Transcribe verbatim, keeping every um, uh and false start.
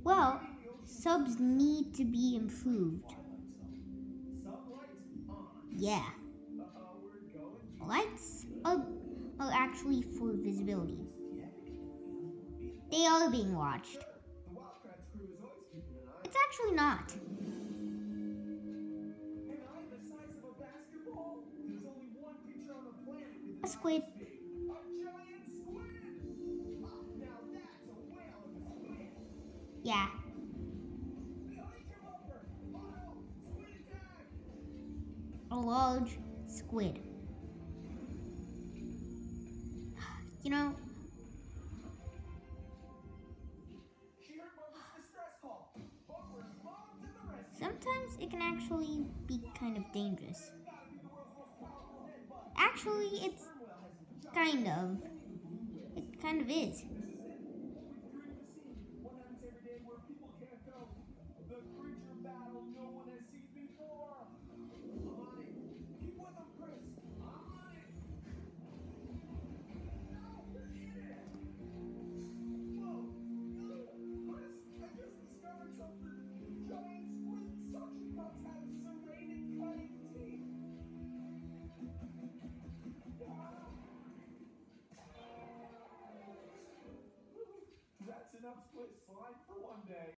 Well, subs need to be improved. Yeah. Lights are, are actually for visibility. They are being watched. It's actually not. A squid. Yeah. A large squid. You know, sometimes it can actually be kind of dangerous. Actually, it's kind of. It kind of is. That's enough split slime for one day.